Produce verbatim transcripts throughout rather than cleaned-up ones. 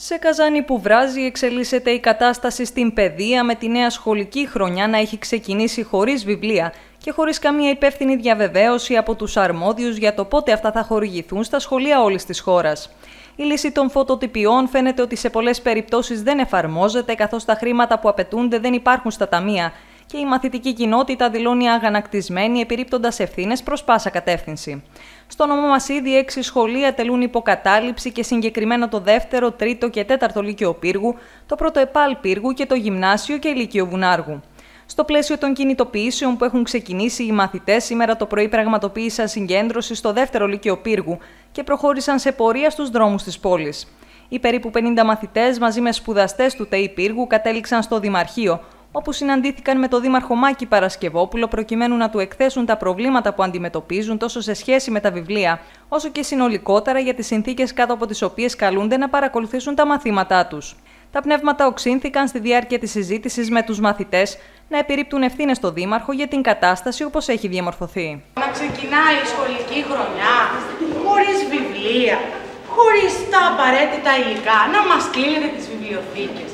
Σε Καζάνη που βράζει εξελίσσεται η κατάσταση στην παιδεία, με τη νέα σχολική χρονιά να έχει ξεκινήσει χωρίς βιβλία και χωρίς καμία υπεύθυνη διαβεβαίωση από τους αρμόδιους για το πότε αυτά θα χορηγηθούν στα σχολεία όλης της χώρας. Η λύση των φωτοτυπιών φαίνεται ότι σε πολλές περιπτώσεις δεν εφαρμόζεται, καθώς τα χρήματα που απαιτούνται δεν υπάρχουν στα ταμεία και η μαθητική κοινότητα δηλώνει αγανακτισμένη, επιρρύπτοντας ευθύνες προς πάσα κατεύθυνση. Στο νόμο μας ήδη έξι σχολεία τελούν υποκατάληψη και συγκεκριμένα το δεύτερο, τρίτο και τέταρτο Λύκειο Πύργου, το πρώτο ΕΠΑΛ Πύργου και το Γυμνάσιο και Λύκειο Βουνάργου. Στο πλαίσιο των κινητοποιήσεων που έχουν ξεκινήσει, οι μαθητές σήμερα το πρωί πραγματοποίησαν συγκέντρωση στο δεύτερο Λύκειο Πύργου και προχώρησαν σε πορεία στους δρόμους της πόλης. Οι περίπου πενήντα μαθητές μαζί με σπουδαστές του ΤΕΙ Πύργου κατέληξαν στο Δημαρχείο, όπου συναντήθηκαν με τον Δήμαρχο Μάκη Παρασκευόπουλο προκειμένου να του εκθέσουν τα προβλήματα που αντιμετωπίζουν τόσο σε σχέση με τα βιβλία, όσο και συνολικότερα για τις συνθήκες κάτω από τις οποίες καλούνται να παρακολουθήσουν τα μαθήματά τους. Τα πνεύματα οξύνθηκαν στη διάρκεια της συζήτησης με τους μαθητές να επιρρύπτουν ευθύνες στο Δήμαρχο για την κατάσταση όπως έχει διαμορφωθεί. Να ξεκινάει η σχολική χρονιά χωρίς βιβλία, χωρίς τα απαραίτητα υλικά, να μας κλείνετε τις βιβλιοθήκες.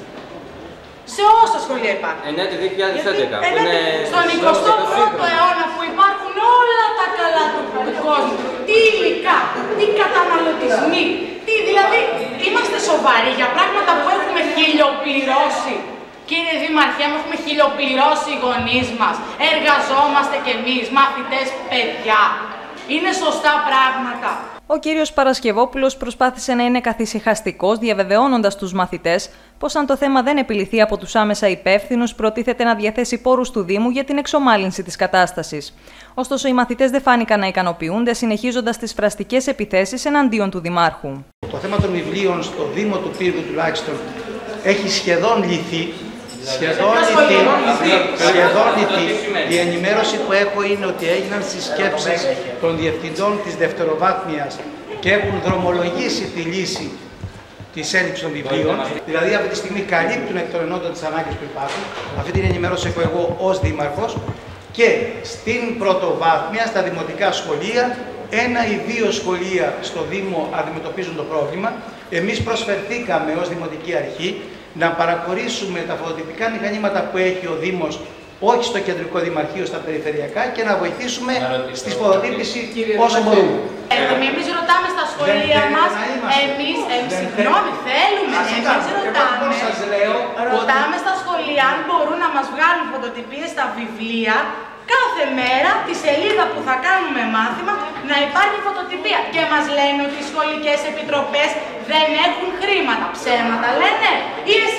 Σε όσα σχολεία υπάρχουν. Ενέτη δύο χιλιάδες έντεκα. Στον εικοστό πρώτο αιώνα που υπάρχουν όλα τα καλά του κόσμου. Τι υλικά, τι καταναλωτισμοί, τι δηλαδή είμαστε σοβαροί για πράγματα που έχουμε χιλιοπληρώσει. Κύριε Δήμαρχέ, έχουμε χιλιοπληρώσει οι γονείς μας. Εργαζόμαστε κι εμείς, μαθητές, παιδιά. Είναι σωστά πράγματα. Ο κύριος Παρασκευόπουλος προσπάθησε να είναι καθησυχαστικός, διαβεβαιώνοντας τους μαθητές πως αν το θέμα δεν επιληθεί από τους άμεσα υπεύθυνους, προτίθεται να διαθέσει πόρους του Δήμου για την εξομάλυνση της κατάστασης. Ωστόσο, οι μαθητές δεν φάνηκαν να ικανοποιούνται, συνεχίζοντας τις φραστικές επιθέσεις εναντίον του Δημάρχου. Το θέμα των βιβλίων στο Δήμο του Πύργου τουλάχιστον έχει σχεδόν λυθεί. Σχεδόν λυθεί. Σχεδόν λυθεί. Η ενημέρωση που έχω είναι ότι έγιναν συσκέψεις των διευθυντών της δευτεροβάθμιας και έχουν δρομολογήσει τη λύση της έλλειψης των βιβλίων. Δηλαδή, αυτή τη στιγμή καλύπτουν εκ των ενόντων τις ανάγκες που υπάρχουν. Αυτή την ενημέρωση έχω εγώ ως Δήμαρχος. Και στην πρωτοβάθμια, στα δημοτικά σχολεία, ένα ή δύο σχολεία στο Δήμο αντιμετωπίζουν το πρόβλημα. Εμείς προσφερθήκαμε ως Δημοτική Αρχή να παρακολουθήσουμε τα φωτοτυπικά μηχανήματα που έχει ο Δήμος, όχι στο κεντρικό δημαρχείο, στα περιφερειακά, και να βοηθήσουμε στη φωτοτύπηση όσο μπορούμε. Εμείς ρωτάμε στα σχολεία μας, εμείς, συγγνώμη, θέλουμε, εμείς ρωτάμε, ρωτάμε στα σχολεία αν μπορούν να μας βγάλουν φωτοτυπίες στα βιβλία, κάθε μέρα τη σελίδα που θα κάνουμε μάθημα να υπάρχει φωτοτυπία. Και μας λένε ότι οι σχολικές επιτροπές δεν έχουν χρήματα. Ψέματα λένε ή